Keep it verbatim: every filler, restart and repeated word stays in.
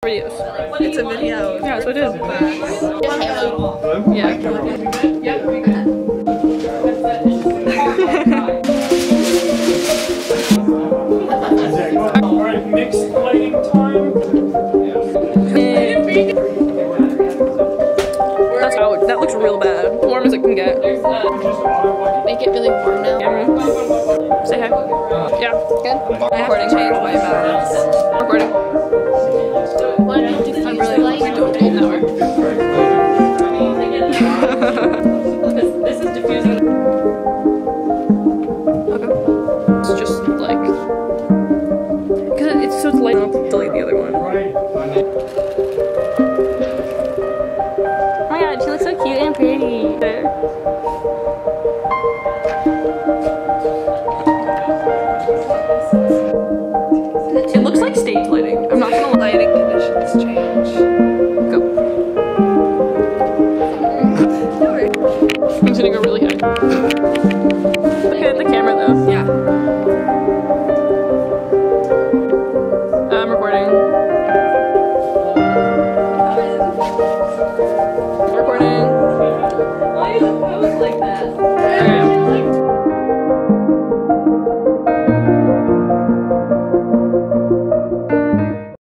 Videos. It's a video. Yeah, that's what it is. Yeah. Alright, mixed lighting time. That's out. That looks real bad. Warm as it can get. Make it really warm now. Yeah. Say hi. Yeah. Good. I have to change my balance. Recording. What do you do? I'm really like we don't do now. This is diffusing. Okay. It's just like. Because it's so it's light. I'll delete the other one. Oh my god, she looks so cute and pretty. It looks like stage lighting. I'm not gonna lie. Lighting conditions change. Go. I'm gonna go really high.